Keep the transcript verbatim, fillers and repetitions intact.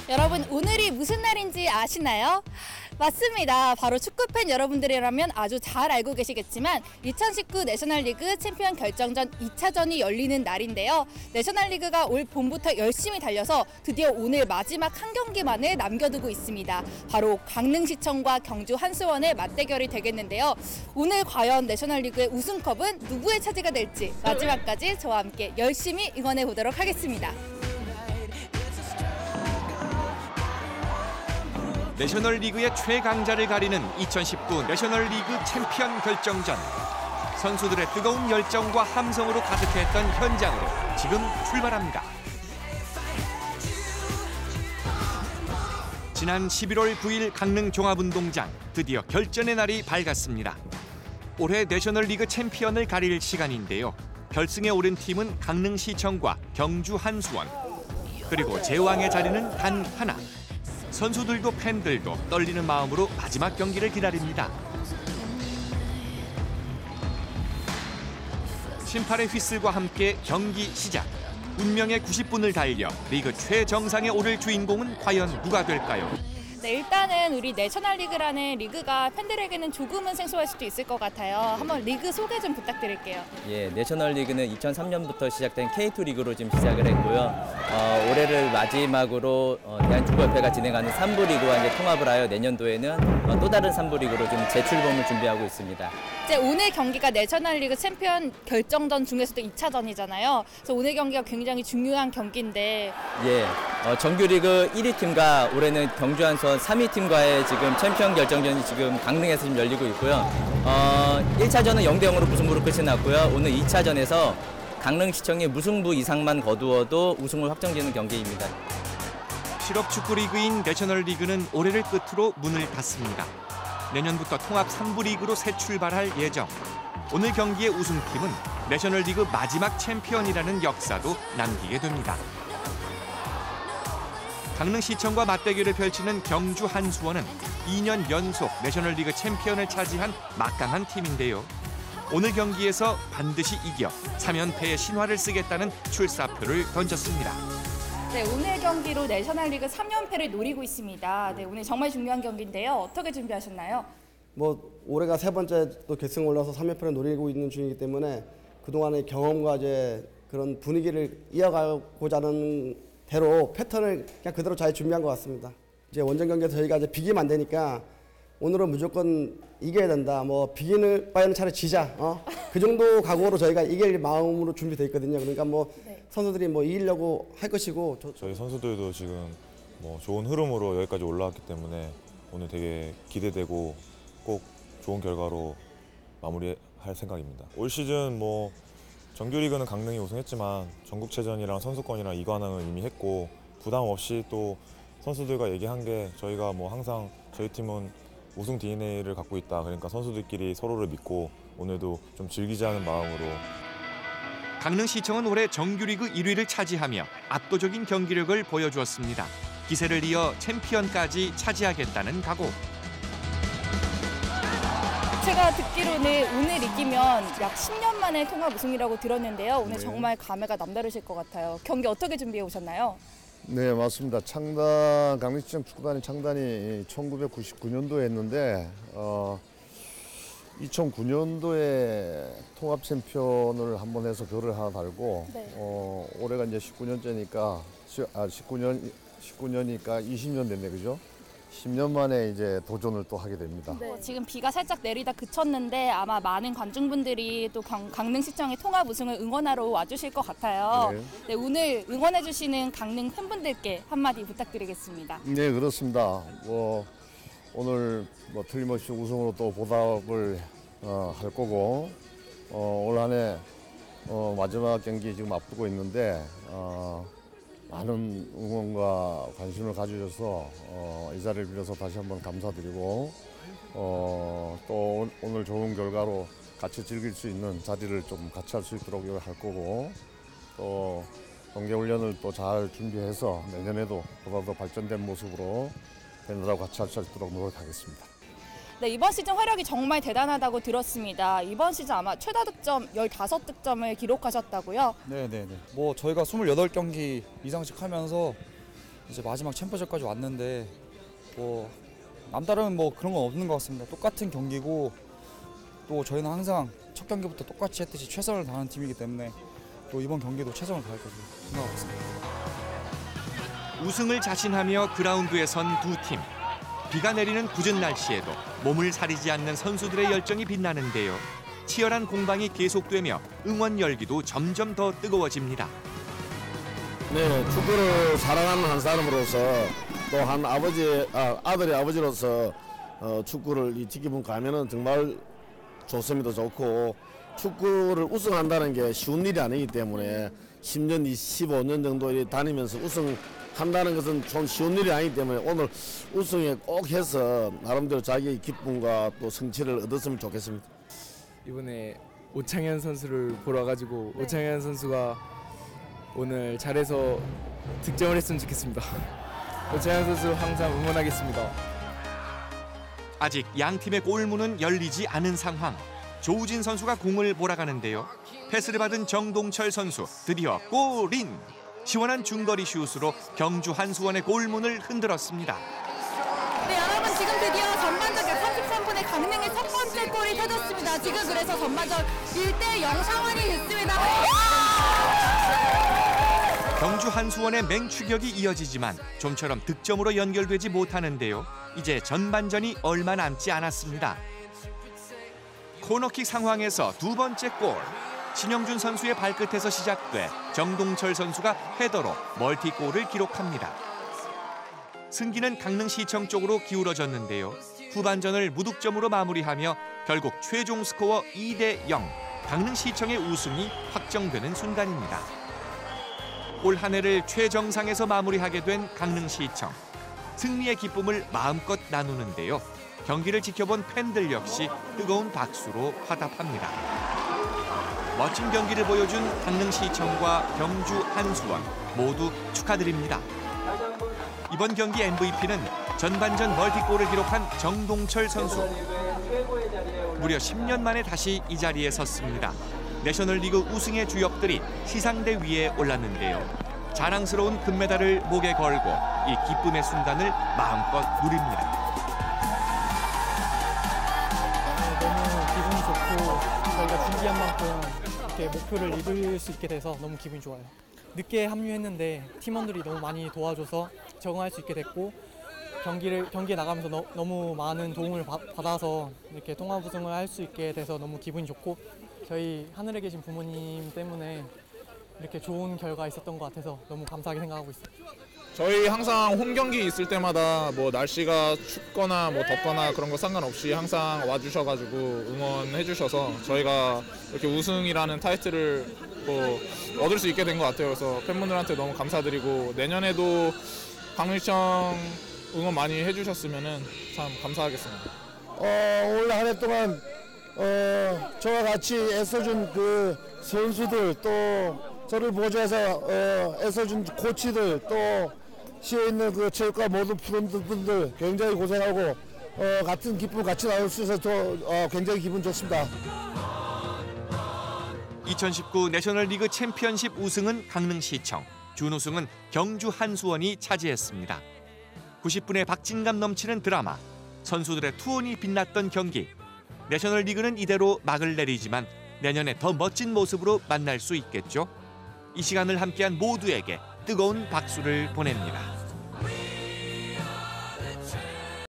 여러분, 오늘이 무슨 날인지 아시나요? 맞습니다. 바로 축구팬 여러분들이라면 아주 잘 알고 계시겠지만 이천십구 내셔널리그 챔피언 결정전 이 차전이 열리는 날인데요. 내셔널리그가 올 봄부터 열심히 달려서 드디어 오늘 마지막 한 경기만을 남겨두고 있습니다. 바로 강릉시청과 경주 한수원의 맞대결이 되겠는데요. 오늘 과연 내셔널리그의 우승컵은 누구의 차지가 될지 마지막까지 저와 함께 열심히 응원해 보도록 하겠습니다. 내셔널리그의 최강자를 가리는 이천십구 내셔널리그 챔피언 결정전. 선수들의 뜨거운 열정과 함성으로 가득했던 현장으로 지금 출발합니다. 지난 십일월 구일 강릉 종합운동장, 드디어 결전의 날이 밝았습니다. 올해 내셔널리그 챔피언을 가릴 시간인데요. 결승에 오른 팀은 강릉시청과 경주 한수원. 그리고 제왕의 자리는 단 하나. 선수들도 팬들도 떨리는 마음으로 마지막 경기를 기다립니다. 심판의 휘슬과 함께 경기 시작. 운명의 구십 분을 달려 리그 최정상에 오를 주인공은 과연 누가 될까요? 네, 일단은 우리 내셔널리그라는 리그가 팬들에게는 조금은 생소할 수도 있을 것 같아요. 한번 리그 소개 좀 부탁드릴게요. 예, 내셔널리그는 이천삼 년부터 시작된 케이 투 리그로 지금 시작을 했고요. 어, 올해를 마지막으로 어, 대한축구협회가 진행하는 삼 부 리그와 이제 통합을 하여 내년도에는 어, 또 다른 삼 부 리그로 좀 재출범을 준비하고 있습니다. 이제 오늘 경기가 내셔널리그 챔피언 결정전 중에서도 이 차전이잖아요. 그래서 오늘 경기가 굉장히 중요한 경기인데. 예, 어, 정규리그 일 위 팀과 올해는 경주 한수원 삼 위 팀과의 지금 챔피언 결정전이 지금 강릉에서 지금 열리고 있고요. 어, 일 차전은 영 대 영으로 무승부로 끝이 났고요. 오늘 이 차전에서 강릉시청이 무승부 이상만 거두어도 우승을 확정지는 경기입니다. 실업축구 리그인 내셔널리그는 올해를 끝으로 문을 닫습니다. 내년부터 통합 삼 부 리그로 새 출발할 예정. 오늘 경기의 우승팀은 내셔널리그 마지막 챔피언이라는 역사도 남기게 됩니다. 강릉시청과 맞대결을 펼치는 경주 한수원은 이 년 연속 내셔널리그 챔피언을 차지한 막강한 팀인데요. 오늘 경기에서 반드시 이겨 삼 연패의 신화를 쓰겠다는 출사표를 던졌습니다. 네, 오늘 경기로 내셔널리그 삼 연패를 노리고 있습니다. 네, 오늘 정말 중요한 경기인데요. 어떻게 준비하셨나요? 뭐 올해가 세 번째 또 결승 올라서 삼 연패를 노리고 있는 중이기 때문에 그동안의 경험과 이제 그런 분위기를 이어가고자 하는 대로 패턴을 그냥 그대로 잘 준비한 것 같습니다. 이제 원정 경기에서 저희가 이제 비기면 안 되니까 오늘은 무조건 이겨야 된다. 뭐 비기는 바에는 차라리 지자. 어? 그 정도 각오로 저희가 이길 마음으로 준비돼 있거든요. 그러니까 뭐 네. 선수들이 뭐 이기려고 할 것이고 저, 저희 선수들도 지금 뭐 좋은 흐름으로 여기까지 올라왔기 때문에 오늘 되게 기대되고 꼭 좋은 결과로 마무리할 생각입니다. 올 시즌 뭐 정규리그는 강릉이 우승했지만 전국체전이랑 선수권이랑 이관왕을 이미 했고 부담 없이 또 선수들과 얘기한 게 저희가 뭐 항상 저희 팀은 우승 디엔에이를 갖고 있다. 그러니까 선수들끼리 서로를 믿고 오늘도 좀 즐기자는 마음으로. 강릉시청은 올해 정규리그 일 위를 차지하며 압도적인 경기력을 보여주었습니다. 기세를 이어 챔피언까지 차지하겠다는 각오. 제가 듣기로는 오늘 이기면 약 십 년 만에 통합 우승이라고 들었는데요. 오늘 네. 정말 감회가 남다르실 것 같아요. 경기 어떻게 준비해 오셨나요? 네, 맞습니다. 창단 강릉시청 축구단의 창단이 천구백구십구 년도에 했는데 어, 이천구 년도에 통합 챔피언을 한번 해서 별을 하나 달고 네. 어, 올해가 이제 십구 년째니까 아 십구 년 십구 년이니까 이십 년 됐네, 그죠? 십 년 만에 이제 도전을 또 하게 됩니다. 네. 지금 비가 살짝 내리다 그쳤는데 아마 많은 관중분들이 또 강, 강릉시청의 통합 우승을 응원하러 와주실 것 같아요. 네. 네, 오늘 응원해주시는 강릉 팬분들께 한마디 부탁드리겠습니다. 네, 그렇습니다. 뭐 오늘 뭐 틀림없이 우승으로 또 보답을 어, 할 거고 어, 올 한 해 어, 마지막 경기 지금 앞두고 있는데 어, 많은 응원과 관심을 가주셔서 어, 이 자리를 빌어서 다시 한번 감사드리고 어, 또 오늘 좋은 결과로 같이 즐길 수 있는 자리를 좀 같이 할 수 있도록 할 거고 또 동계훈련을 또 잘 준비해서 내년에도 보다 더 발전된 모습으로 팬들하고 같이 할 수 있도록 노력하겠습니다. 네, 이번 시즌 활약이 정말 대단하다고 들었습니다. 이번 시즌 아마 최다 득점 열다섯 득점을 기록하셨다고요? 네네네. 뭐 저희가 스물여덟 경기 이상씩 하면서 이제 마지막 챔피언십까지 왔는데 뭐 남다른 뭐 그런 건 없는 것 같습니다. 똑같은 경기고 또 저희는 항상 첫 경기부터 똑같이 했듯이 최선을 다하는 팀이기 때문에 또 이번 경기도 최선을 다할 거라고 생각하고 있습니다. 우승을 자신하며 그라운드에 선 두 팀. 비가 내리는 궂은 날씨에도 몸을 사리지 않는 선수들의 열정이 빛나는데요. 치열한 공방이 계속되며 응원 열기도 점점 더 뜨거워집니다. 네, 축구를 사랑하는 한 사람으로서 또 한 아버지, 아, 아들의 아버지로서 어, 축구를 이 지켜본 가면은 정말 좋습니다. 좋고 축구를 우승한다는 게 쉬운 일이 아니기 때문에 십 년, 십오 년 정도 다니면서 우승한다는 것은 좀 쉬운 일이 아니기 때문에 오늘 우승에 꼭 해서 나름대로 자기의 기쁨과 또 성취를 얻었으면 좋겠습니다. 이번에 오창현 선수를 보러 와가지고 오창현 선수가 오늘 잘해서 득점을 했으면 좋겠습니다. 오창현 선수 항상 응원하겠습니다. 아직 양 팀의 골문은 열리지 않은 상황. 조우진 선수가 공을 몰아가는데요. 패스를 받은 정동철 선수 드디어 골인! 시원한 중거리 슛으로 경주 한수원의 골문을 흔들었습니다. 네, 여러분 지금 드디어 전반전 삼십삼 분에 강릉의 첫 번째 골이 터졌습니다. 지금 그래서 전반전 일 대 영 상황이 됐습니다. 경주 한수원의 맹추격이 이어지지만 좀처럼 득점으로 연결되지 못하는데요. 이제 전반전이 얼마 남지 않았습니다. 코너킥 상황에서 두 번째 골. 신영준 선수의 발끝에서 시작돼 정동철 선수가 헤더로 멀티골을 기록합니다. 승기는 강릉시청 쪽으로 기울어졌는데요. 후반전을 무득점으로 마무리하며 결국 최종 스코어 이 대 영. 강릉시청의 우승이 확정되는 순간입니다. 올 한 해를 최정상에서 마무리하게 된 강릉시청. 승리의 기쁨을 마음껏 나누는데요. 경기를 지켜본 팬들 역시 뜨거운 박수로 화답합니다. 멋진 경기를 보여준 강릉시청과 경주 한수원 모두 축하드립니다. 이번 경기 엠브이피는 전반전 멀티골을 기록한 정동철 선수. 무려 십 년 만에 다시 이 자리에 섰습니다. 내셔널리그 우승의 주역들이 시상대 위에 올랐는데요. 자랑스러운 금메달을 목에 걸고 이 기쁨의 순간을 마음껏 누립니다. 너무 기분이 좋고 저희가 준비한 만큼 이렇게 목표를 이룰 수 있게 돼서 너무 기분이 좋아요. 늦게 합류했는데 팀원들이 너무 많이 도와줘서 적응할 수 있게 됐고 경기를 경기에 나가면서 너, 너무 많은 도움을 바, 받아서 이렇게 통합 우승을 할 수 있게 돼서 너무 기분이 좋고 저희 하늘에 계신 부모님 때문에 이렇게 좋은 결과 있었던 것 같아서 너무 감사하게 생각하고 있습니다. 저희 항상 홈 경기 있을 때마다 뭐 날씨가 춥거나 뭐 덥거나 그런 거 상관없이 항상 와주셔가지고 응원해 주셔서 저희가 이렇게 우승이라는 타이틀을 뭐 얻을 수 있게 된 것 같아요. 그래서 팬분들한테 너무 감사드리고 내년에도 강릉시청 응원 많이 해주셨으면 참 감사하겠습니다. 어, 올 한 해 동안 어, 저와 같이 애써준 그 선수들 또 저를 보조해서 어, 애써준 코치들 또 시에 있는 그 체육과 모든 프로분들 굉장히 고생하고 어, 같은 기쁨을 같이 나눌 수 있어서 저, 어, 굉장히 기분 좋습니다. 이천십구 내셔널리그 챔피언십 우승은 강릉시청, 준우승은 경주 한수원이 차지했습니다. 구십 분의 박진감 넘치는 드라마, 선수들의 투혼이 빛났던 경기. 내셔널리그는 이대로 막을 내리지만 내년에 더 멋진 모습으로 만날 수 있겠죠. 이 시간을 함께한 모두에게 뜨거운 박수를 보냅니다.